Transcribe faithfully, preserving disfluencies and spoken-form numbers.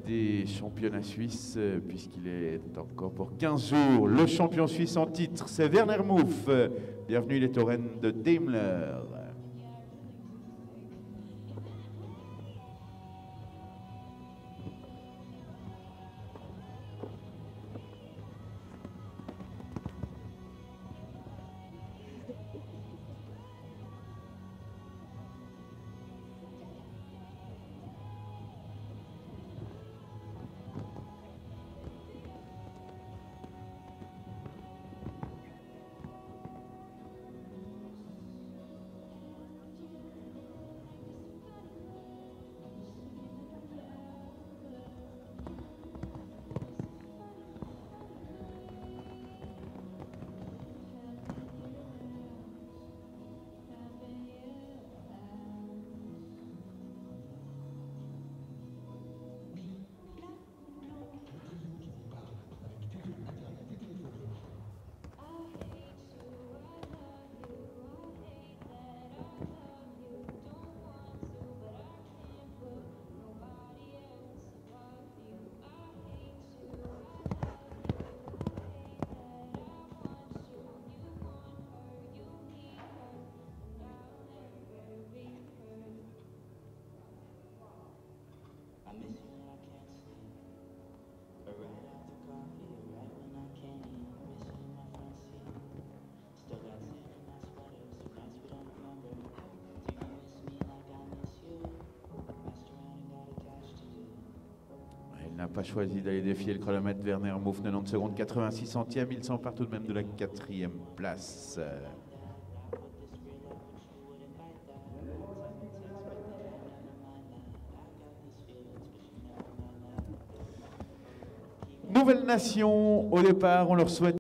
des championnats suisses, puisqu'il est encore pour quinze jours. Le champion suisse en titre, c'est Werner Muff. Bienvenue les taurennes de Daimler. Il n'a pas choisi d'aller défier le chronomètre. Werner Muff, quatre-vingt-dix secondes, quatre-vingt-six centièmes. Il s'empare tout de même de la quatrième place. Nouvelle Nation au départ, on leur souhaite